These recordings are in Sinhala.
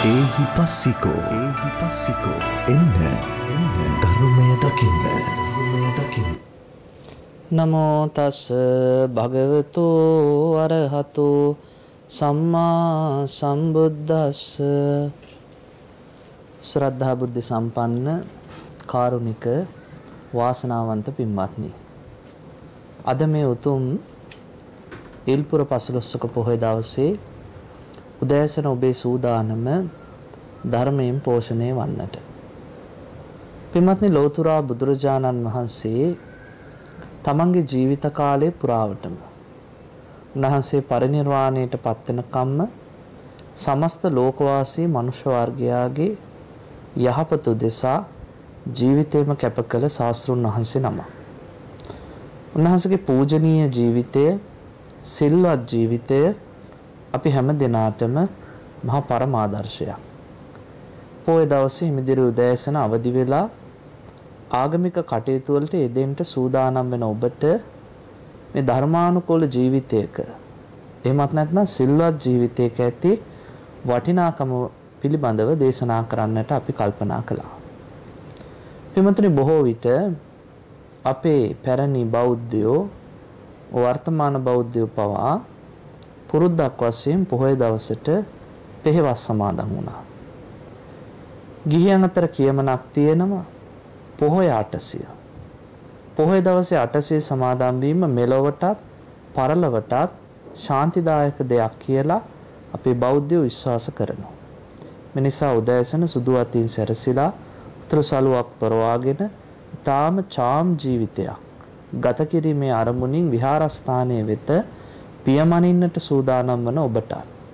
එහි පස්සිකෝ එන්න ධර්මය දකින්න. නමෝ තස් භගවතු අරහතු සම්මා සම්බුද්දස්ස. ශ්‍රද්ධා බුද්ධ සම්පන්න කාරුණික වාසනාවන්ත පින්වත්නි, අද මේ උතුම් ඉල්පුර පසළොස්වක පොහොය දවසේ උදෑසන ඔබේ සූදානම ධර්මයෙන් පෝෂණය වන්නට. පින්වත්නි, ලෝතුරා බුදුරජාණන් වහන්සේ තමන්ගේ ජීවිත කාලය පුරාවටම උන්වහන්සේ පරිනිර්වාණයට පත්වෙන කම්ම සමස්ත ලෝකවාසී මනුෂ්‍ය වර්ගයාගේ යහපත උදෙසා ජීවිතේම කැප කළ ශාස්ත්‍රුන් වහන්සේ නම. උන්වහන්සේගේ පූජනීය ජීවිතය, සිල්වත් ජීවිතය අපි හැම දිනාටම මහා පරම ආදර්ශයක්. පොය දවසේ හිමිදිරි උදෑසන අවදි වෙලා ආගමික කටයුතු වලට යෙදෙන්න සූදානම් වෙන ඔබට මේ ධර්මානුකූල ජීවිතයක, එහෙමත් නැත්නම් සිල්වත් ජීවිතයක ඇති වටිනාකම පිළිබඳව දේශනා කරන්නට අපි කල්පනා කළා. පින්වත්නි, බොහෝ විට අපේ පැරණි බෞද්ධයෝ, වර්තමාන බෞද්ධයෝ පවා පුරුද්දක් වශයෙන් පොහොය දවසට පෙහෙවස් සමාදන් වුණා. ගිහියන් අතර කියමනක් තියෙනවා, පොහොය 800. පොහොය දවසේ 800 සමාදන් වීම මෙලොවටත් පරලොවටත් ශාන්තිදායක දෙයක් කියලා අපේ බෞද්ධයෝ විශ්වාස කරනවා. මේ නිසා උදෑසන සුදු අතින් සැරසිලා උතුරු සළුවක් පරවාගෙන ඊටාම චාම් ජීවිතයක් ගත කිරීමේ අරමුණින් විහාරස්ථානයේ වෙත පියමනින්නට සූදානම් වන ඔබට,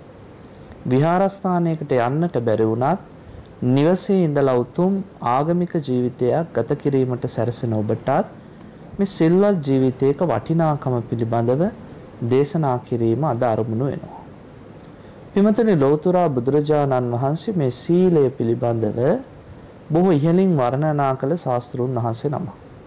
විහාරස්ථානයකට යන්නට බැරි වුණත් නිවසේ ඉඳලා උතුම් ආගමික ජීවිතයක් ගත කිරීමට සැරසෙන ඔබටත් මේ සිල්වත් ජීවිතයක වටිනාකම පිළිබඳව දේශනා කිරීම අද අරමුණු වෙනවා. පින්වත්නි, ලෞතුරා බුදුරජාණන් වහන්සේ මේ සීලය පිළිබඳව බොහෝ ඉහළින් වර්ණනා කළ ශාස්ත්‍රූන් වහන්සේ නම.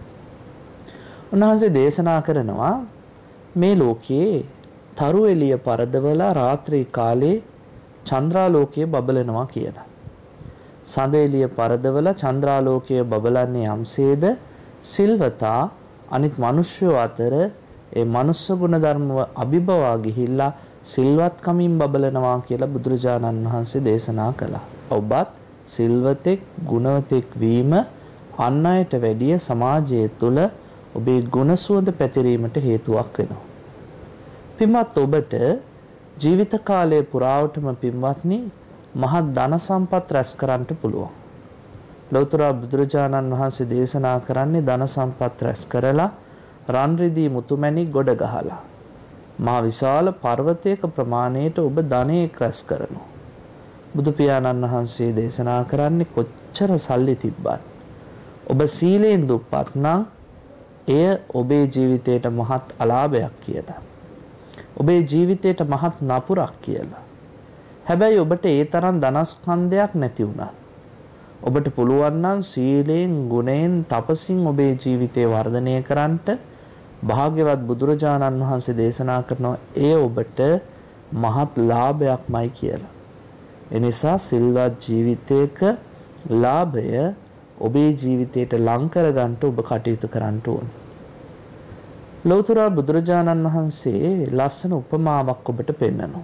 උන්වහන්සේ දේශනා කරනවා මේ ලෝකයේ තරු එළිය පරදවලා රාත්‍රී කාලේ චන්ද්‍රාලෝකයේ බබලනවා කියලා. සඳ එළිය පරදවලා චන්ද්‍රාලෝකයේ බබලන්නේ යම්සේද සිල්වතා අනිත් මිනිස්සු අතර ඒ මනුස්ස ගුණ ධර්ම අභිබවා ගිහිල්ලා සිල්වත් කමින් බබලනවා කියලා බුදුරජාණන් වහන්සේ දේශනා කළා. ඔබත් සිල්වතෙක් ගුණවතෙක් වීම අන් අයට වැඩිය සමාජය තුළ ඔබේ ගුණ සුවඳ පැතිරීමට හේතුවක් වෙනවා. පින්වත් ඔබට ජීවිත කාලය පුරාවටම පින්වත්නි මහත් ධන සම්පත් රැස් කරන්නට පුළුවන්. ලෞතර බුදුරජාණන් වහන්සේ දේශනා කරන්නේ ධන සම්පත් රැස් කරලා රන් රිදී මුතුමැණික් ගොඩ ගහලා මහා විශාල පර්වතයක ප්‍රමාණයට ඔබ ධනෙ රැස් කරනවා. බුදු පියාණන් වහන්සේ දේශනා කරන්නේ කොච්චර සල්ලි තිබ්බත් ඔබ සීලෙන් දුප්පත් නම් එය ඔබේ ජීවිතයට මහත් අලාභයක් කියලා. ඔබේ ජීවිතයට මහත් නපුරක් කියලා. හැබැයි ඔබට ඒ තරම් ධනස්කන්ධයක් නැති වුණා. ඔබට පුළුවන් නම් සීලෙන්, ගුණෙන්, තපසින් ඔබේ ජීවිතය වර්ධනය කරන්නට භාග්‍යවත් බුදුරජාණන් වහන්සේ දේශනා කරනවා එය ඔබට මහත් ලාභයක්මයි කියලා. එනිසා සිල්වත් ජීවිතයක ලාභය ඔබේ ජීවිතයට ලං කරගන්න ඔබ කටයුතු කරන්න ඕන. ලෞතර බුදුරජාණන් වහන්සේ ලස්සන උපමාවක් ඔබට පෙන්නනවා.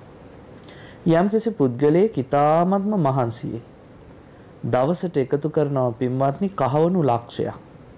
යම්කිසි පුද්ගලයෙක් ඊ타ත්ම මහන්සියෙන් දවසට එකතු කරනවා පින්වත්නි කහවණු ලක්ෂයක්.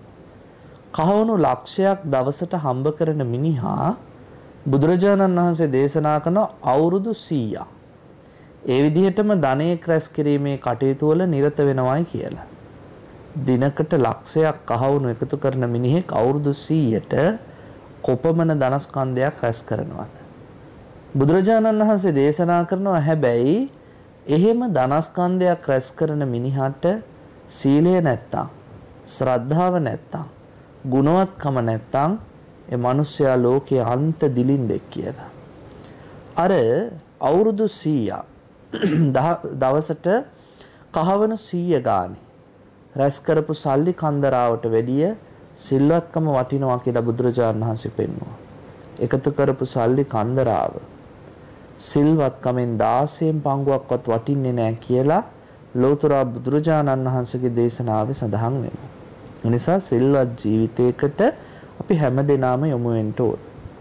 කහවණු ලක්ෂයක් දවසට හම්බ කරන මිනිහා බුදුරජාණන් වහන්සේ දේශනා කරන අවුරුදු 100ක් ඒ විදිහටම ධනෙ රැස් කිරීමේ කටයුතු වල නිරත වෙනවායි කියලා. දිනකට ලක්ෂයක් කහවණු එකතු කරන මිනිහෙක් අවුරුදු 100ට කොපමණ ධනස්කන්ධයක් රැස් කරනවද? බුදුරජාණන් වහන්සේ දේශනා කරනවා හැබැයි එහෙම ධනස්කන්ධයක් රැස් කරන මිනිහට සීලය නැත්තම්, ශ්‍රද්ධාව නැත්තම්, ගුණවත්කම නැත්තම් ඒ මිනිස්යා ලෝකයේ අන්ත දිලින්දෙක් කියලා. අර අවුරුදු 100ක් දවසට කහවණු 100 ගානේ රැස් කරපු සල්ලි කන්දරාවට වැඩිය සිල්වත්කම වටිනවා කියලා බුදුරජාණන් වහන්සේ පෙන්වුවා. එකතු කරපු සල්ලි කන්දරාව සිල්වත්කමෙන් 16න් පංගුවක්වත් වටින්නේ නැහැ කියලා ලෝතර බුදුරජාණන් වහන්සේගේ දේශනාවේ සඳහන් වෙනවා. ඒ නිසා සිල්වත් ජීවිතයකට අපි හැමදෙනාම යොමු වෙන්න ඕන.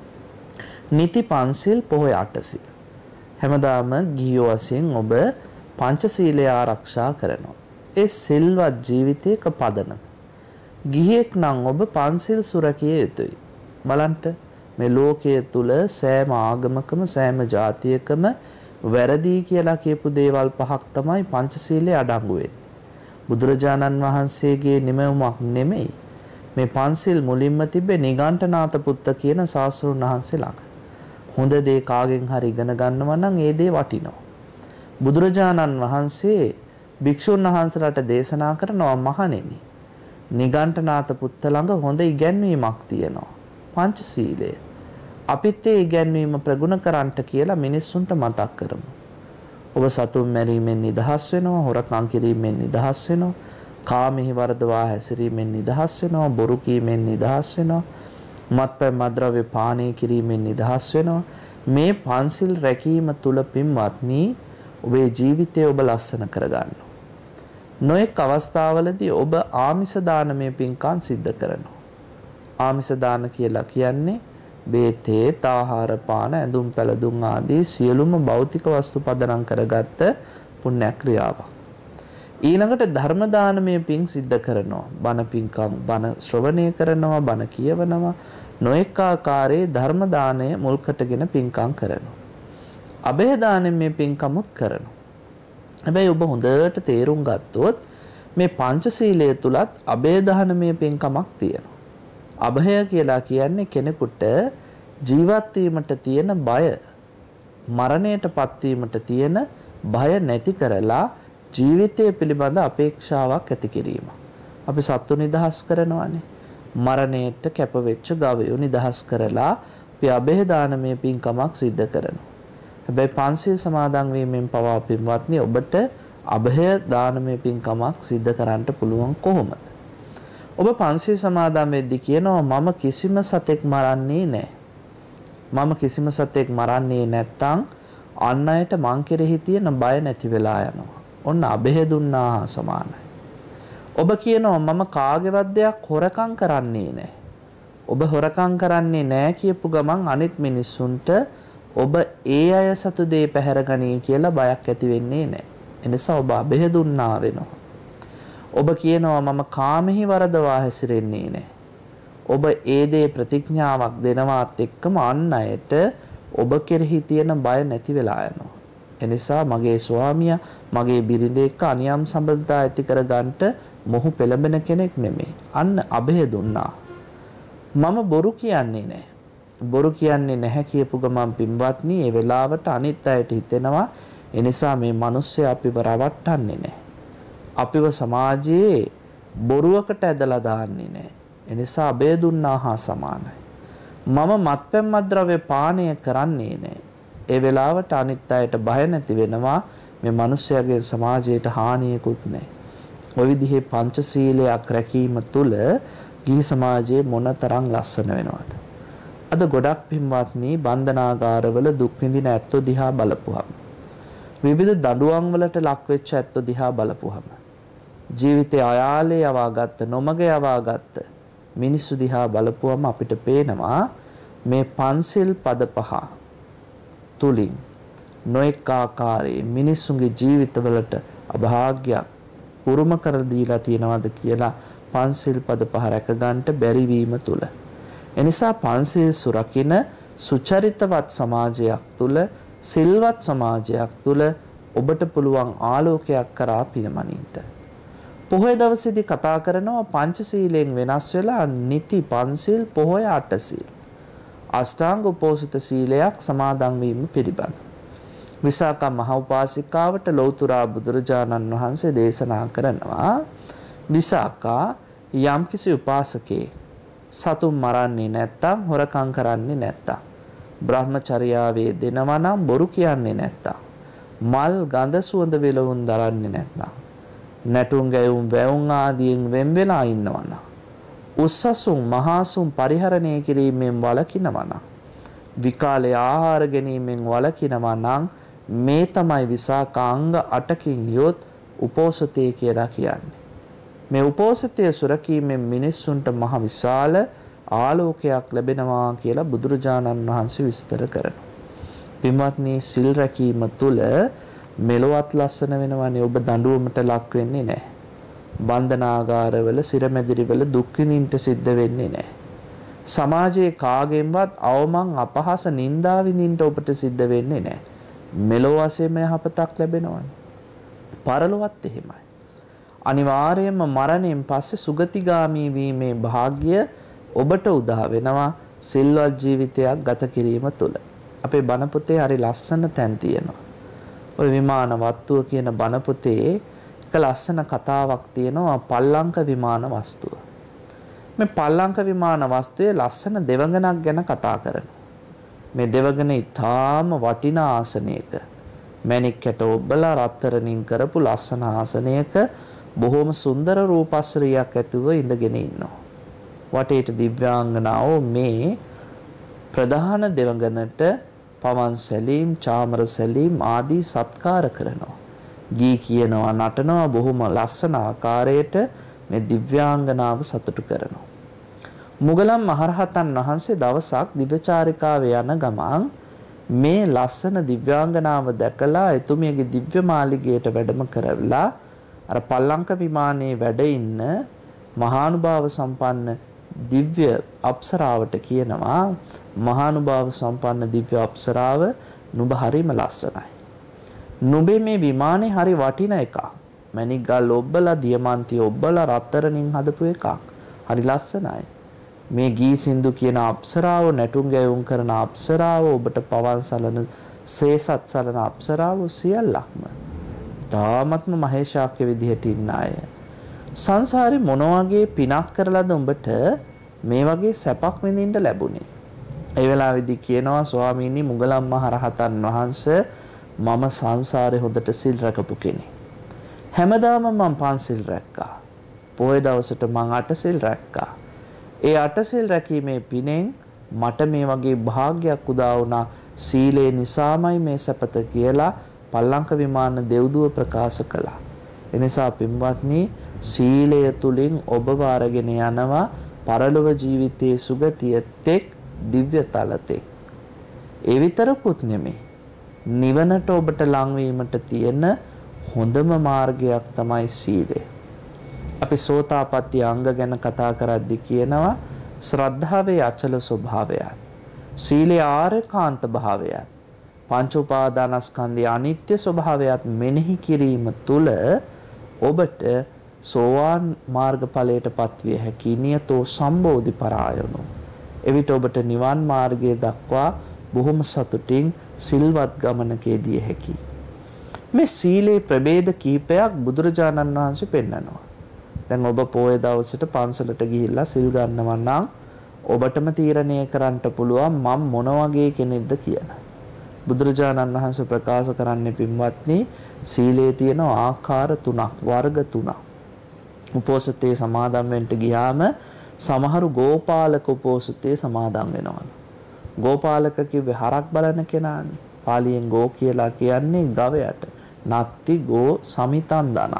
නීති පන්සිල් පොහොය අටසිල්. හැමදාම ගිහියෝ වශයෙන් ඔබ පංචශීලය ආරක්ෂා කරනවා. ඒ සිල්වත් ජීවිතයක පදනම. ගිහියෙක් නම් ඔබ පන්සිල් සුරකිය යුතුයි. බලන්න මේ ලෝකයේ තුල සෑම ආගමකම සෑම ජාතියකම වැරදි කියලා කියපු දේවල් පහක් තමයි පංචශීලයේ අඩංගු වෙන්නේ. බුදුරජාණන් වහන්සේගේ නිමවුමක් නෙමෙයි. මේ පන්සිල් මුලින්ම තිබ්බේ නිගණ්ඨනාත පුත්ත කියන ශාස්ත්‍රඥ වහන්සේ ළඟ. හොඳ දේ කාගෙන් හරි ඉගෙන ගන්නවා නම් ඒ දේ වටිනවා. බුදුරජාණන් වහන්සේ භික්ෂුන් වහන්සේලාට දේශනා කරනවා මහණෙනි. නිගණ්ඨනාත පුත්ත ළඟ හොඳ ඉගැන්වීමක් තියෙනවා. පංචශීලය. අපිත් ඒ ඉගැන්වීම ප්‍රගුණ කරන්නට කියලා මිනිස්සුන්ට මතක් කරමු. ඔබ සතුන් මැරීමෙන් නිදහස් වෙනවා, හොරකම් කිරීමෙන් නිදහස් වෙනවා, කාමෙහි වර්ධවා හැසිරීමෙන් නිදහස් වෙනවා, බොරු කීමෙන් නිදහස් වෙනවා, මත්පැන් මද්ද්‍රව්‍ය පානය කිරීමෙන් නිදහස් වෙනවා. මේ පන්සිල් රැකීම තුල පින්වත්නි ඔබේ ජීවිතය ඔබ ලස්සන කරගන්නවා. නොඑක් අවස්ථාවලදී ඔබ ආමිෂ දානමය පින්කම් සිද්ධ කරනවා. ආමිෂ දාන කියලා කියන්නේ බේතේ, ආහාර පාන, ඇඳුම් පැළඳුම් ආදී සියලුම භෞතික වස්තු පදනම් කරගත්ත පුණ්‍ය ක්‍රියාවක්. ඊළඟට ධර්ම දානමය පින් සිද්ධ කරනවා. බණ පින්කම් බණ ශ්‍රවණය කරනවා, බණ කියවනවා, නොඑක ආකාරයේ ධර්ම දානය මුල් කොටගෙන පින්කම් කරනවා. අභය දානමය පින්කමුත් කරනවා. හැබැයි ඔබ හොඳට තේරුම් ගත්තොත් මේ පංචශීලය තුලත් අභය දානමය පින්කමක් තියෙනවා. අභය කියලා කියන්නේ කෙනෙකුට ජීවත් වීමට තියෙන බය, මරණයටපත් වීමට තියෙන බය නැති කරලා ජීවිතය පිළිබඳ අපේක්ෂාවක් ඇති කිරීම. අපි සත්තු නිදහස් කරනවානේ. මරණයට කැප වෙච්ච ගවයෝ නිදහස් කරලා අපි අභය දානමය පින්කමක් සිද්ධ කරනවා. හැබැයි පන්සිල් සමාදන් වීමෙන් පවා පින්වත්නි ඔබට අභය දානමය පින්කමක් සිද්ධ කරන්න පුළුවන් කොහොමද? ඔබ පන්සිල් සමාදන් වෙද්දී කියනවා මම කිසිම සතෙක් මරන්නේ නැහැ. මම කිසිම සතෙක් මරන්නේ නැත්තම් අන් අයට මං කෙරෙහි තියෙන බය නැති වෙලා යනවා. ඔන්න අභය දුන්නා හා සමානයි. ඔබ කියනවා මම කාගේවත් දෙයක් හොරකම් කරන්නේ නැහැ. ඔබ හොරකම් කරන්නේ නැහැ කියපු ගමන් අනිත් මිනිස්සුන්ට ඔබ ඒ අය සතු දේ පැහැරගනී කියලා බයක් ඇති වෙන්නේ නැහැ. එනිසා ඔබ අභය දුන්නා වෙනවා. ඔබ කියනවා මම කාමෙහි වරදවා හැසිරෙන්නේ නැහැ. ඔබ ඒ දේ ප්‍රතිඥාවක් දෙනවත් එක්කම අන් අයට ඔබ කෙරෙහි තියෙන බය නැති වෙලා යනවා. එනිසා මගේ ස්වාමියා මගේ බිරිඳ එක්ක අනියම් සම්බන්ධතා ඇති කරගන්නට මොහු පෙළඹෙන කෙනෙක් නෙමෙයි. අන්න අභය දුන්නා. මම බොරු කියන්නේ නැහැ. බොරු කියන්නේ නැහැ කියපු ගමන් පින්වත්නි ඒ වෙලාවට අනිත් අයට හිතෙනවා එනිසා මේ මිනිස්සු අපිව රවට්ටන්නේ නැහැ. අපිව සමාජයේ බොරුවකට ඇදලා දාන්නේ නැහැ. එනිසා අභය දුන්නා හා සමානයි. මම මත්පැන් මද්ද්‍රව්‍ය පානය කරන්නේ නැහැ. ඒ වෙලාවට අනිත් අයට බය නැති වෙනවා මේ මිනිස්යාගේ සමාජයට හානියකුත් නැහැ. ওই විදිහේ පංචශීලයක් රැකීම තුළ ගිහි සමාජයේ මොනතරම් ලස්සන වෙනවද? අද ගොඩක් පින්වත්නි බන්ධනාගාරවල දුක් විඳින ඇත්තෝ දිහා බලපුවම විවිධ දඬුවම් වලට ලක් වෙච්ච ඇත්තෝ දිහා බලපුවම ජීවිතේ අයාලේ යවාගත්ත නොමග යවාගත්ත මිනිස්සු දිහා බලපුවම අපිට පේනවා මේ පන්සිල් පද පහ තුලින් නොඑක ආකාරයේ මිනිස්සුන්ගේ ජීවිතවලට අභාග්‍යයක් උරුම කර දීලා තියෙනවද කියලා පන්සිල් පද පහ රැක ගන්නට බැරි වීම තුල. එනිසා පන්සිල් සුරකින්න සුචරිතවත් සමාජයක් තුල සිල්වත් සමාජයක් තුල ඔබට පුළුවන් ආලෝකයක් කරා පිනමනින්ට. පොහොය දවසේදී කතා කරනවා පංචශීලයෙන් වෙනස් වෙලා නිති පන්සිල් පොහොය අටසිල්. අෂ්ටාංග උපෝසත සීලයක් සමාදන් වීම පිළිබඳ. විසාකා මහ උපාසිකාවට ලෞතර බුදුරජාණන් වහන්සේ දේශනා කරනවා විසාකා යම්කිසි උපාසකේ සතුන් මරන්නේ නැත්තම් හොරකම් කරන්නේ නැත්තම් බ්‍රහ්මචර්යාවේ දෙනවා නම් බොරු කියන්නේ නැත්තම් මල් ගඳ සුවඳ විලවුන් දරන්නේ නැත්තම් නැටුම් ගැයුම් වැවුම් ආදීන් වෙන් වෙලා ඉන්නවනම් උස්සසුන් මහසුන් පරිහරණය කිරීමෙන් වළකිනවනම් විකාලේ ආහාර ගැනීමෙන් වළකිනවා නම් මේ තමයි විසාකාංග 8කින් යොත් උපෝසතේ කියලා කියන්නේ. මේ උපෝසතය සුරකීමෙන් මිනිස්සුන්ට මහ විශාල ආලෝකයක් ලැබෙනවා කියලා බුදුරජාණන් වහන්සේ විස්තර කරනවා. පින්වත්නි, සිල් රැකීම තුළ මෙලොවත් ලස්සන වෙනවනේ. ඔබ දඬුවමට ලක් වෙන්නේ නැහැ. බන්ධනාගාරවල සිරමැදිරිවල දුක් විඳින්න සිද්ධ වෙන්නේ නැහැ. සමාජයේ කාගෙන්වත් අවමන් අපහාස නින්දා විඳින්න ඔබට සිද්ධ වෙන්නේ නැහැ. මෙලොව වශයෙන්ම යහපතක් ලැබෙනවනේ. පරලොවත් එහෙමයි. අනිවාර්යයෙන්ම මරණයෙන් පස්සේ සුගතිගාමී වීමේ වාග්ය ඔබට උදා වෙනවා සිල්වත් ජීවිතයක් ගත කිරීම තුළ. අපේ බණ පොතේ හරි ලස්සන තැන් තියෙනවා. ඔය විමාන වස්තුව කියන බණ පොතේ එක ලස්සන කතාවක් තියෙනවා පල්ලංක විමාන වස්තුව. මේ පල්ලංක විමාන වස්තුවේ ලස්සන දෙවඟනක් ගැන කතා කරනවා. මේ දෙවඟන ඊටාම වටිනා ආසනයක මැණික් කැට ඔබලා රත්තරනින් කරපු ලස්සන ආසනයක බොහොම සුන්දර රූපශ්‍රියක් ඇතුව ඉඳගෙන ඉන්නවා. වටේට දිව්‍යාංගනාවෝ මේ ප්‍රධාන දෙවඟනට පවන් සැලීම්, චාමර සැලීම් ආදී සත්කාර කරනවා. ගී කියනවා, නටනවා, බොහොම ලස්සන ආකාරයට මේ දිව්‍යාංගනාව සතුටු කරනවා. මුගලන් මහරහතන් වහන්සේ දවසක් දිව්‍යචාරිකාවේ යන ගමන් මේ ලස්සන දිව්‍යාංගනාව දැකලා එතුමියගේ දිව්‍ය මාලිගයට වැඩම කරවලා අර පල්ලංක විමානයේ වැඩ ඉන්න මහානුභාව සම්පන්න දිව්‍ය අප්සරාවට කියනවා, මහානුභාව සම්පන්න දිව්‍ය අප්සරාව, නුඹ හරිම ලස්සනයි. නුඹේ මේ විමානේ හරි වටින එකක්. මැණික් ගල් ඔබ්බලා, දියමන්ති ඔබ්බලා, රත්තරනින් හදපු එකක්. හරි ලස්සනයි. මේ ගී සින්දු කියන අප්සරාව, නැටුම් ගැයුම් කරන අප්සරාව, ඔබට පවන් සලන සේසත් සලන අප්සරාව සියල්ලක්ම තාමත්ම මහේශාක්‍ය විදිහට ඉන්න අය. සංසාරේ මොන වගේ පිනක් කරලාද උඹට මේ වගේ සැපක් විඳින්න ලැබුණේ? ඒ වෙලාවේදී කියනවා, ස්වාමීනි, මුගලන් මහ රහතන් වහන්සේ මම සංසාරේ හොඳට සිල් රැකපු කෙනෙක්. හැමදාම මම පන්සිල් රැක්කා. පොයේ දවසට මම 8 සිල් රැක්කා. ඒ 8 සිල් රැකීමේ පිනෙන් මට මේ වගේ භාග්යක් උදා වුණා. සීලේ නිසාමයි මේ සැපත කියලා පල්ලංක විමාන දෙව්දුව ප්‍රකාශ කළා. එනිසා පින්වත්නි, සීලය තුලින් ඔබව අරගෙන යනවා පරලොව ජීවිතයේ සුගතිය තෙක්, දිව්‍ය තලතෙක්. ඒ විතරකුත් නෙමෙයි, නිවනට ඔබට ලං වීමට තියෙන හොඳම මාර්ගයක් තමයි සීලය. අපි සෝතාපට්ටි අංග ගැන කතා කරද්දී කියනවා ශ්‍රද්ධාවේ අචල ස්වභාවයත්, සීලේ ආරේකාන්ත භාවයත්, පංච උපාදානස්කන්ධයේ අනිත්‍ය ස්වභාවයත් මෙනෙහි කිරීම තුළ ඔබට සෝවාන් මාර්ගඵලයට පත්විය හැකි. නියතෝ සම්බෝධි පරායනෝ. එවිට ඔබට නිවන් මාර්ගය දක්වා බොහොම සතුටින් සිල්වත් ගමනකේදී හැකි. මේ සීලේ ප්‍රභේද කීපයක් බුදුරජාණන් වහන්සේ පෙන්නනවා. දැන් ඔබ පොයේ දවසට පන්සලට ගිහිල්ලා සිල් ගන්නවා නම් ඔබටම තීරණය කරන්න පුළුවන් මම මොන වගේ කෙනෙක්ද කියලා. බුදුරජාණන් වහන්සේ ප්‍රකාශ කරන්නේ පින්වත්නි, සීලේ තියෙන ආකාර 3ක්, වර්ග 3ක්. උපෝසතේ සමාදන් වෙන්න ගියාම සමහරු ගෝපාලක උපෝසතේ සමාදන් වෙනවා. ගෝපාලක කිව්වේ හරක් බලන කෙනානේ. පාලියෙන් ගෝ කියලා කියන්නේ ගවයට. නත්ති ගෝ සමිතන් දන.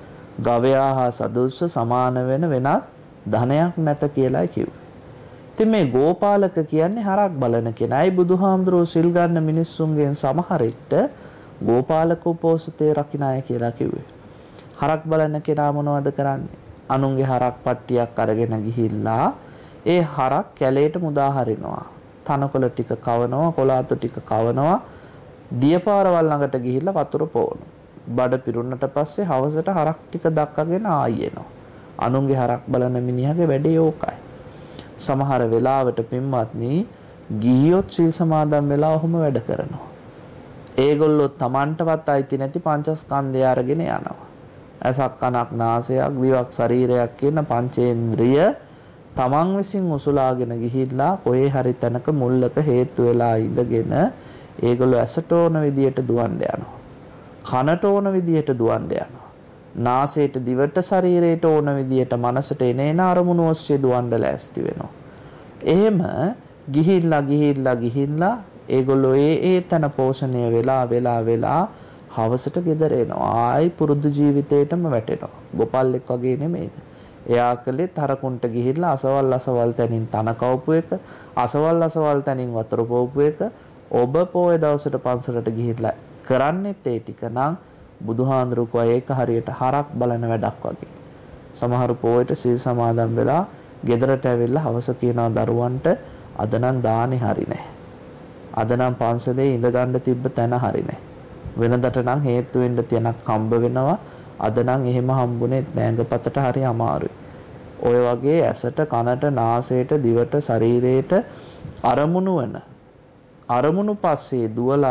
ගවයා හා සදෘශ්‍ය සමාන වෙන වෙනත් ධනයක් නැත කියලායි කිව්වේ. ඉතින් මේ ගෝපාලක කියන්නේ හරක් බලන කෙනායි. බුදුහාමුදුරුවෝ සිල් ගන්න මිනිස්සුන්ගෙන් සමහරෙක්ට ගෝපාලක උපෝසතේ රකින්න අය කියලා කිව්වේ. හරක් බලන කෙනා මොනවද කරන්නේ? අනුන්ගේ හරක් පට්ටියක් අරගෙන ගිහිල්ලා ඒ හරක් කැලේට මුදා හරිනවා. තනකොළ ටික කවනවා, කොලාතු ටික කවනවා, දියපාරවල් ළඟට ගිහිල්ලා වතුර පොවනවා. බඩ පිරුණට පස්සේ හවසට හරක් ටික දක්කගෙන ආයෙ එනවා. අනුන්ගේ හරක් බලන මිනිහගේ වැඩේ ඕකයි. සමහර වෙලාවට පින්වත්නි, ගිහියොත් සීල් සමාදන් වෙලා ඔහොම වැඩ කරනවා. ඒගොල්ලෝ Tamanටවත් අයිති නැති පංචස්කන්ධය අරගෙන යනවා. ඇසක්, කනක්, නාසයක්, දිවක්, ශරීරයක් කියන පංචේන්ද්‍රිය තමන් විසින් උසුලාගෙන ගිහිල්ලා කොහේ හරි තැනක මුල්ලක හේතු වෙලා ඉඳගෙන ඒගොල්ලෝ ඇසට ඕන විදියට දුවන්න යනවා. කනට ඕන විදියට දුවන්න යනවා. නාසයට, දිවට, ශරීරයට ඕන විදියට මනසට එනේන අරමුණු ඔස්සේ දුවන්න ලෑස්ති වෙනවා. එහෙම ගිහිල්ලා ඒගොල්ලෝ ඒ තන පෝෂණය වෙලා හවසට ගෙදර එනවා. ආයි පුරුදු ජීවිතේටම වැටෙනවා. ගොපල්ලෙක් වගේ නෙමෙයිද? එයා කලේ තරකුන්ට ගිහිල්ලා අසවල් තැනින් තන කවපු එක, අසවල් තැනින් වතුර පොවපු එක. ඔබ පොය දවසට පන්සලට ගිහිල්ලා කරන්නේත් ඒ ටික නම් බුදුහාඳුරු කෝ ඒක හරියට හරක් බලන වැඩක් වගේ. සමහරු පොයට සීල් සමාදන් වෙලා ගෙදරට ඇවිල්ලා හවස කියනවා දරුවන්ට අද නම් දානේ හරි නැහැ. අද නම් පන්සලේ ඉඳ ගන්න තිබ්බ තැන හරි නැහැ. වෙනදට නම් හේතු වෙන්න තියනක් හම්බ වෙනවා. අද නම් එහෙම හම්බුනේ නැංගපතට හරි අමාරුයි. ඔය වගේ ඇසට කනට නාසයට දිවට ශරීරයට අරමුණු පස්සේ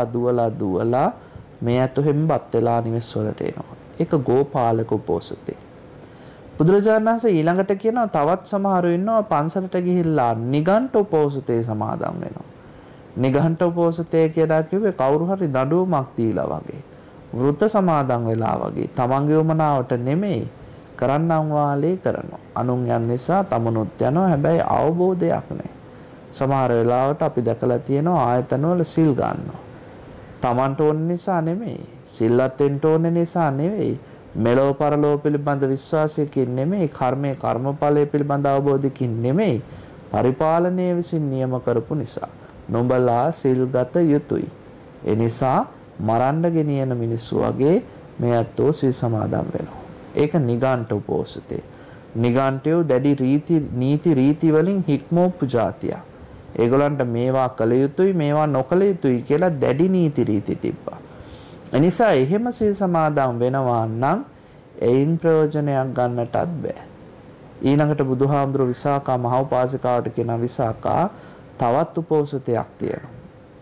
දුවලා මේ අත හැම්බත් වෙලා නිවෙස් වලට එනවා. ඒක ගෝපාලක උපෝසතේ. බුදුරජාණන් වහන්සේ ඊළඟට කියනවා තවත් සමහරු ඉන්නවා පන්සලට ගිහිල්ලා නිගණ්ඨ උපෝසතේ සමාදන් වෙනවා. නිගණ්ඨ උපෝසතේ කියලා කිව්වේ කවුරු හරි දඬුවමක් දීලා වගේ. වෘත සමාදන් වෙලා වගේ. තමන්ගේ වමනාවට නෙමෙයි කරන්නම් වාලේ කරනවා. අනුන් යන නිසා තමනුත් යනවා. හැබැයි අවබෝධයක් නැහැ. සමහර වෙලාවට අපි දැකලා තියෙනවා ආයතන වල සිල් ගන්නවා. තමන්ට ඕන නිසා නෙමෙයි. සිල්වත් වෙන්න ඕන නිසා නෙවෙයි. මෙලොව පරලොව පිළිබඳ විශ්වාසයකින් නෙමෙයි. කර්මඵලයේ පිළිබඳ අවබෝධයකින් නෙමෙයි. පරිපාලනයේ විසින් නියම කරපු නිසා. නොබලා සිල්ගත යුතුයි. ඒ නිසා මරන්න ගෙනියන මිනිස්සු වගේ මේ අතෝ සිල් සමාදන් වෙනවා. ඒක නිගණ්ඨ උපෝසතේ. නිගණ්ඨයෝ දැඩි නීති රීති වලින් හික්මෝපු જાතිය. ඒගොල්ලන්ට මේවා කළ යුතුයි මේවා නොකළ යුතුයි කියලා දැඩි නීති රීති තිබ්බා. එනිසා එහෙම සිල් සමාදන් වෙනවා නම් එයින් ප්‍රයෝජනයක් ගන්නටත් බෑ. ඊළඟට බුදුහාමුදුරුවෝ විසාකා මහ උපාසිකාවට කියන විසාකා තවත් උපෝසතයක් තියෙනවා.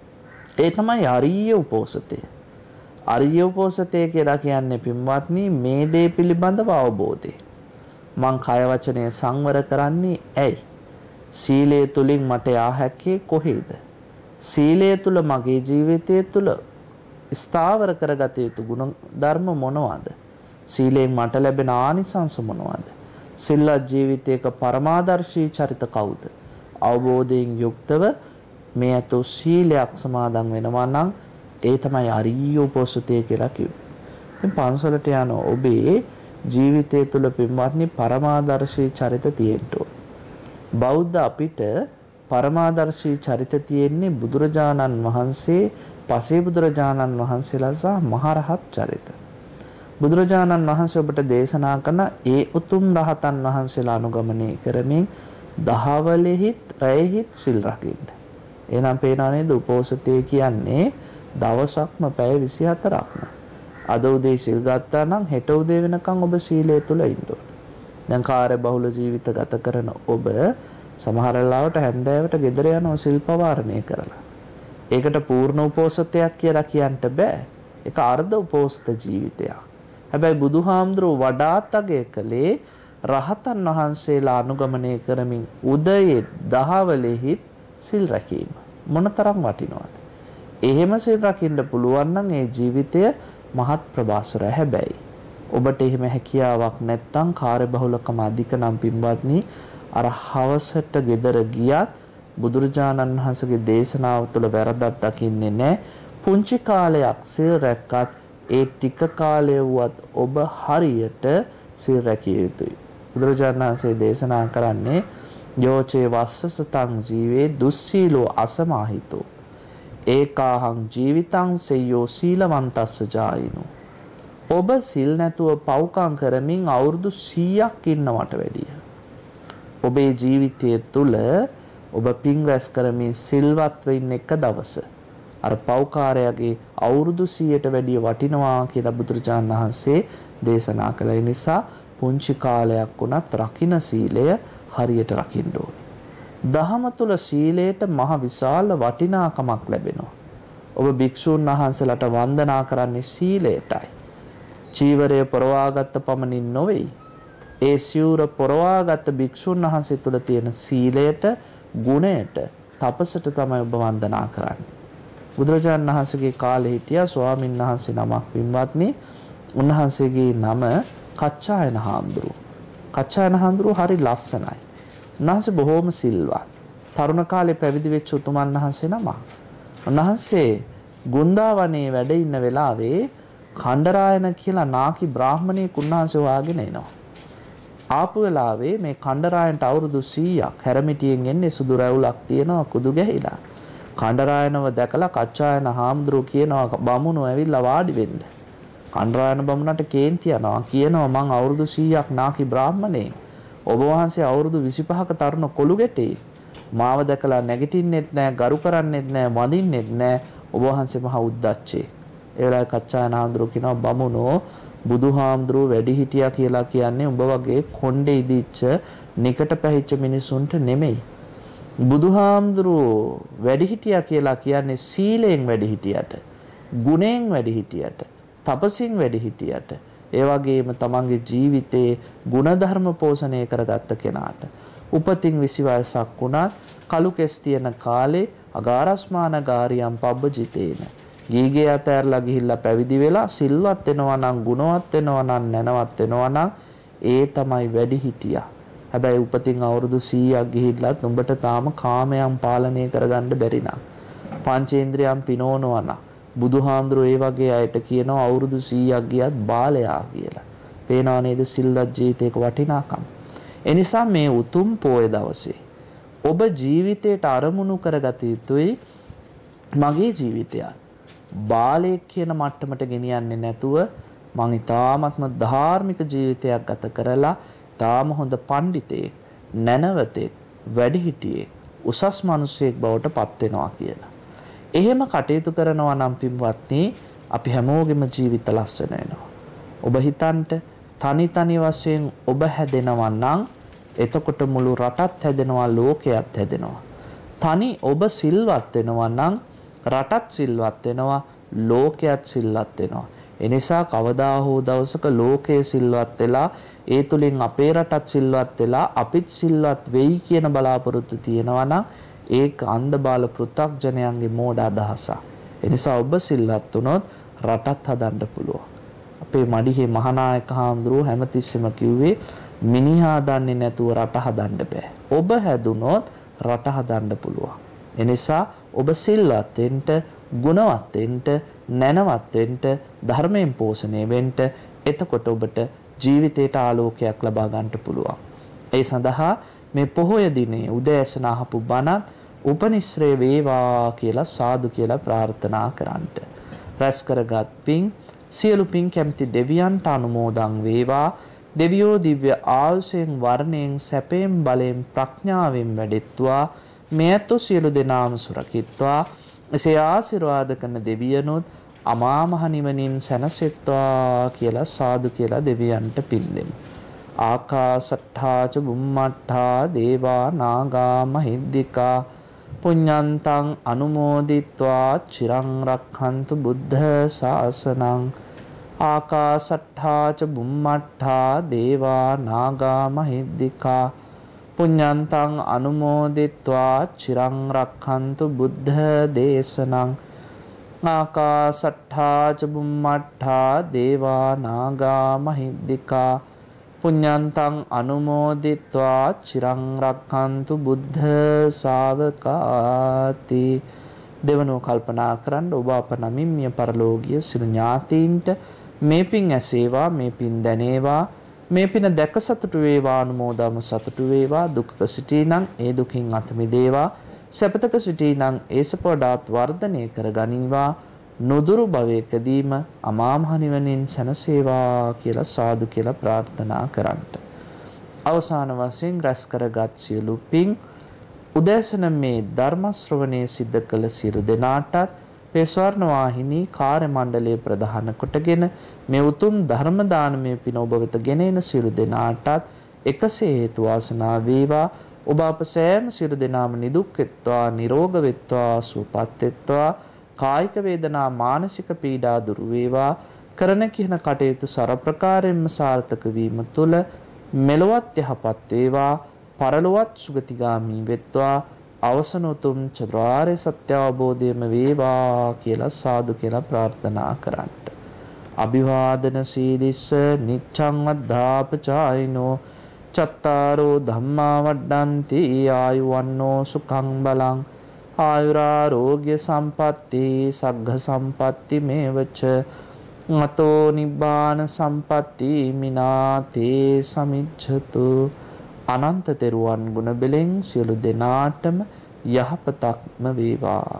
ඒ තමයි අරිය උපෝසතය. අරිය උපෝසතය කියලා කියන්නේ පින්වත්නි මේ දේ පිළිබඳව අවබෝධය. මං කය වචනය සංවර කරන්නේ ඇයි? සීලය තුලින් මට යා හැක්කේ කොහේද? සීලය තුල මගේ ජීවිතය තුල ස්ථාවර කරගත යුතු ගුණ ධර්ම මොනවාද? සීලෙන් මට ලැබෙන ආනිසංස මොනවාද? සිල්වත් ජීවිතයක පරමාදර්ශී චරිත කවුද? අවබෝධයෙන් යුක්තව මේ අතෝ සීලයක් සමාදන් වෙනවා නම් ඒ තමයි අරිය උපෝසතය කියලා කිව්වේ. ඉතින් පන්සලට යන ඔබේ ජීවිතය තුළ පින්වත්නි පරමාදර්ශී චරිත තියෙන්න ඕන. බෞද්ධ අපිට පරමාදර්ශී චරිත තියෙන්නේ බුදුරජාණන් වහන්සේ, පසේ බුදුරජාණන් වහන්සේලා සහ මහරහත් චරිත. බුදුරජාණන් වහන්සේ ඔබට දේශනා කරන ඒ උතුම් රහතන් වහන්සේලා අනුගමනය කරමින් දහවලෙහිත් රැයෙහිත් සිල් රකින්න. එහෙනම් පේනවා නේද උපෝසතය කියන්නේ දවසක්ම පැය 24ක්ම. අද උදේ සිල් ගත්තා නම් හෙට උදේ වෙනකන් ඔබ සීලය තුල ඉන්න ඕන. දැන් කාර්ය බහුල ජීවිත ගත කරන ඔබ සමහර වෙලාවට හැන්දෑවට ගෙදර යනවා සිල් පවාරණය කරලා. ඒකට පූර්ණ උපෝසතයක් කියලා කියන්න බෑ. ඒක අර්ධ උපෝසත ජීවිතයක්. හැබැයි බුදුහාමුදුරුවෝ වඩාත් අගය කළේ රහතන් වහන්සේලා අනුගමනය කරමින් උදයේ දහවලෙහිත් සිල් රැකීම. මොනතරම් වටිනවද? එහෙම සිල් රකින්න පුළුවන් නම් ඒ ජීවිතය මහත් ප්‍රබාසරයි. හැබැයි ඔබට එහෙම හැකියාවක් නැත්නම් කාර්යබහුලකම අධික නම් පින්වත්නි අර හවසට ගෙදර ගියත් බුදුරජාණන් වහන්සේගේ දේශනාව තුළ වැරදක් දකින්නේ නැහැ. පුංචි කාලයක් සිල් රැක්කත් ඒ ටික කාලය වුවත් ඔබ හරියට සිල් රැකිය යුතුයි. බුදුරජාණන් වහන්සේ දේශනා කරන්නේ යෝචේ වස්සසතං ජීවේ දුස්සීලෝ අසමාහිතෝ ඒකාහං ජීවිතං සෙය්‍යෝ සීලවන්තස්ස ජායිනෝ. ඔබ සිල් නැතුව පව්කම් කරමින් අවුරුදු 100ක් ඉන්නවට වැඩිය. ඔබේ ජීවිතය තුළ ඔබ පින් රැස් කරමින් සිල්වත් වෙන්න එක දවස අර පව්කාරයාගේ අවුරුදු 100ට වැඩිය වටිනවා කියලා බුදුරජාණන් වහන්සේ දේශනා කළ නිසා පුංචි කාලයක් වුණත් රකින්න සීලය හරියට රකින්න ඕනේ. දහම තුල සීලයට මහ විශාල වටිනාකමක් ලැබෙනවා. ඔබ භික්ෂුන් වහන්සේලාට වන්දනා කරන්නේ සීලයටයි. චීවරය පොරවාගත්ත පමණින් නොවේ. ඒ සිවුර පොරවාගත්ත භික්ෂුන් වහන්සේ තුල තියෙන සීලයට, ගුණයට, තපසට තමයි ඔබ වන්දනා කරන්නේ. බුදුරජාණන් වහන්සේගේ කාලේ හිටියා ස්වාමීන් වහන්සේ නමක් පින්වත්නි. උන්වහන්සේගේ නම කච්චායන හාමුදුරුවෝ. කච්චායන හාමුදුරුවෝ හරි ලස්සනයි. උන්වහන්සේ බොහෝම සිල්වත්. තරුණ කාලේ පැවිදි වෙච්ච උතුමන් වහන්සේ නම. උන්වහන්සේ ගුන්දාවනේ වැඩ ඉන්න වෙලාවේ කණ්ඩරායන කියලා නාකි බ්‍රාහමණයෙක් උන්වහන්සේ හොයාගෙන එනවා. ආපු වෙලාවේ මේ කණ්ඩරායන්ට අවුරුදු 100ක් හැරමිටියෙන් එන්නේ සුදු රැවුලක් තියෙනවා කුදු ගැහිලා. කණ්ඩරායනව දැකලා කච්චායන හාමුදුරුවෝ කියනවා බමුණෝ ඇවිල්ලා වාඩි වෙන්න. කණ්ඩරායන බමුණට කේන්ති යනවා කියනවා මං අවුරුදු 100ක් නාකි බ්‍රාහමණයෙක්. ඔබ වහන්සේ අවුරුදු 25ක තරුණ කොළු ගැටේ. මාව දැකලා නැගිටින්නෙත් නැහැ, ගරු කරන්නෙත් නැහැ, වඳින්නෙත් නැහැ. ඔබ වහන්සේ මහා උද්දච්චේ. ඒ වෙලාවේ කච්චායන හාමුදුරුවෝ කියනවා බමුණෝ බුදුහාමුදුරුවෝ වැඩි හිටියා කියලා කියන්නේ උඹ වගේ කොණ්ඩේ ඉදිච්ච නිකට පැහිච්ච මිනිසුන්ට නෙමෙයි. බුදුහාමුදුරුවෝ වැඩි හිටියා කියලා කියන්නේ සීලයෙන් වැඩි හිටියට, ගුණයෙන් වැඩි හිටියට, තපසින් වැඩි හිටියට, ඒ වගේම තමන්ගේ ජීවිතේ ගුණධර්ම පෝෂණය කරගත්ත කෙනාට. උපතින් 20 වයසක් වුණත් කළු කෙස් තියෙන කාලේ අගාරස්මාන ගාරියම් පබ්බජිතේන ගීගේ අතහැරලා ගිහිල්ලා පැවිදි වෙලා සිල්වත් වෙනවා නම් ගුණවත් වෙනවා නම් නැනවත් වෙනවා නම් ඒ තමයි වැඩි හිටියා. හැබැයි උපතින් අවුරුදු 100ක් ගිහිල්ලත් උඹට තාම කාමයන් පාලනය කරගන්න බැරි නම් පංචේන්ද්‍රයන් පිනවනවා නම් බුදුහාමුදුරුවෝ ඒ වගේ අයට කියනවා අවුරුදු 100ක් ගියත් බාලයා කියලා. පේනවා නේද සිල්වත් ජීවිතයක වටිනාකම. ඒ නිසා මේ උතුම් පොය දවසේ ඔබ ජීවිතයට අරමුණු කරගත යුතුයි මගේ ජීවිතයත් බාලයෙක් කියන මට්ටමට ගෙනියන්නේ නැතුව මං ඊ타ත්ම ධාර්මික ජීවිතයක් ගත කරලා තාම හොඳ පඬිතෙක් නැනවතෙක් වැඩිහිටියෙක් උසස් මිනිසෙක් බවට පත් වෙනවා කියලා. එහෙම කටයුතු කරනවා නම් පින්වත්නි අපි හැමෝගෙම ජීවිත ලස්සන වෙනවා. ඔබ හිතන්ට තනි වශයෙන් ඔබ හැදෙනවා නම් එතකොට මුළු රටත් හැදෙනවා ලෝකයත් හැදෙනවා. තනි ඔබ සිල්වත් වෙනවා නම් රටත් සිල්වත් වෙනවා ලෝකයත් සිල්වත් වෙනවා. එනිසා කවදා හෝ දවසක ලෝකයේ සිල්වත් වෙලා ඒ තුලින් අපේ රටත් සිල්වත් වෙලා අපිත් සිල්වත් වෙයි කියන බලාපොරොත්තු තියෙනවා නම් ඒක අන්ධබාල පෘථග්ජනයන්ගේ මෝඩ අදහසක්. එනිසා ඔබ සිල්වත් වුණොත් රටත් හදන්න පුළුවන්. අපේ මඩිහේ මහානායක හාමුදුරුවෝ හැමතිස්සෙම කිව්වේ මිනිහා දන්නේ නැතුව රට හදන්න බෑ. ඔබ හැදුනොත් රට හදන්න පුළුවන්. එනිසා ඔබ සිල්වත් වෙන්න, ගුණවත් වෙන්න, නැනවත් වෙන්න, ධර්මයෙන් පෝෂණය වෙන්න. එතකොට ඔබට ජීවිතයට ආලෝකයක් ලබා ගන්නට පුළුවන්. ඒ සඳහා මේ පොහොය දිනේ උදෑසන අහපු බණත් උපනිශ්‍රේ වේවා කියලා සාදු කියලා ප්‍රාර්ථනා කරන්නට. රැස් කරගත් පින් සියලු පින් කැමති දෙවියන්ට අනුමෝදන් වේවා. දෙවියෝ දිව්‍ය ආයුෂයෙන් වර්ණයෙන් සැපයෙන් බලයෙන් ප්‍රඥාවෙන් වැඩෙත්වා. මෙයත් සියලු දෙනාම සුරකිත්වා. එසේ ආශිර්වාද කරන දෙවියනොත් අමා මහ නිවනින් සැනසෙත්වා කියලා සාදු කියලා දෙවියන්ට පින් දෙමු. ආකාසට්ඨා ච බුම්මට්ඨා දේවා නාග මහිද්దికා පුඤ්ඤන්තං අනුමෝදිත්වා චිරං රක්ඛන්තු බුද්ධ ශාසනං. ආකාසට්ඨා ච බුම්මට්ඨා දේවා නාග මහිද්దికා පුඤ්ඤන්තං අනුමෝදිත්වා චිරං රක්ඛන්තු බුද්ධ දේශනං. ආකාසට්ඨා ච බුම්මට්ඨා දේවා නාග මහිද්దికා පුඤ්ඤන්තං අනුමෝදිත්වා චිරං රක්ඛන්තු බුද්ධ ශාවකාති. දෙවනෝ කල්පනා කරන්න ඔබ අප නමින් මිය පරලෝකීය සිළු ඥාතීන්ට මේ පින් ඇසේවා, මේ පින් දැනේවා, මේ පින දැක සතුටු වේවා, අනුමෝදම සතුටු වේවා. දුක්ඛ සිටීනම් ඒ දුකින් අත මිදේවා, සැපතක සිටීනම් ඒ සැප වඩාත් වර්ධනය කර ගනීවා. නොදුරු භවයකදීම අමා මහ නිවනින් සැනසේවා කියලා සාදු කියලා ප්‍රාර්ථනා කරන්නට. අවසාන වශයෙන් රැස් කරගත් සියලු පින් උදෑසන මේ ධර්ම ශ්‍රවණයේ සිද්ධ කළ සියලු දෙනාටත් මේ ස්වර්ණ වාහිනී කාර්ය මණ්ඩලයේ ප්‍රධාන කොටගෙන මේ උතුම් ධර්ම දානමය පින ඔබ වෙත ගෙනෙන සියලු දෙනාටත් එකසේ හේතු වාසනා වේවා. ඔබ අප සෑම සියලු දෙනාම නිදුක් වෙත්වා, නිරෝග වෙත්වා, සුවපත් වෙත්වා. කායික වේදනා, මානසික පීඩා දුරු වේවා. කරන කියන කටයුතු සරප්‍රකාරයෙන්ම සාර්ථක වීම තුළ මෙලොවත් යහපත් වේවා, පරලොවත් සුගතිගාමී වෙත්වා. අවසන උතුම් චතුරාර්ය සත්‍ය අවබෝධයම වේවා කියලා සාදු කියලා ප්‍රාර්ථනා කරන්නට. අභිවාදන සීලිස්ස නිච්ඡං අද්ධාපචායිනෝ චත්තාරෝ ධම්මා වඩ්ඩන්ති ආයුවන්නෝ සුඛං බලං ආයුරාරෝග්‍ය සම්පatti සග්ග සම්පatti මේවච අතෝ නිබ්බාන සම්පatti මිනාතේ සමිච්ඡතු. අනන්ත තෙරුවන් ගුණ බෙලෙන් සියලු දෙනාටම යහපතක්ම වේවා.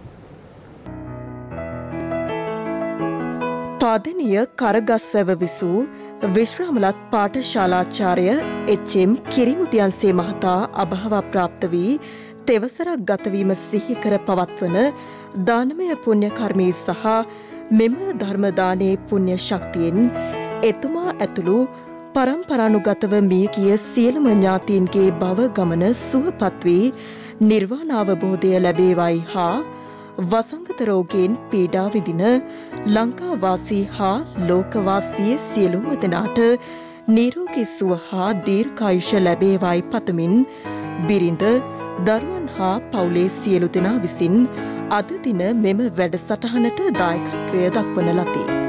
පාදනීය කරගස්වැව විසූ විශ්‍රාමලත් පාඨශාලාචාර්ය එච්.එම්. කිරිමුදියන්සේ මහතා අභාව ප්‍රාප්ත වී තෙවසරක් ගතවීම සිහි කර පවත්වන දානමය පුණ්‍ය කර්මී සහ මෙම ධර්ම දානයේ පුණ්‍ය ශක්තියෙන් එතුමා ඇතුළු පරම්පරානුගතව මිය ගිය සියලුම ඥාතීන්ගේ භව ගමන සුවපත් වී නිර්වාණ අවබෝධය ලැබේවයි හා වසංගත රෝගයෙන් පීඩා විඳින ලංකාවාසී හා ලෝකවාසී සියලුම දෙනාට නිරෝගී සුව හා දීර්ඝායුෂ ලැබේවයි පතමින් බිරිඳ දරුවන් හා පවුලේ සියලු දෙනා විසින් අද දින මෙම වැඩසටහනට දායකත්වය දක්වන ලදී.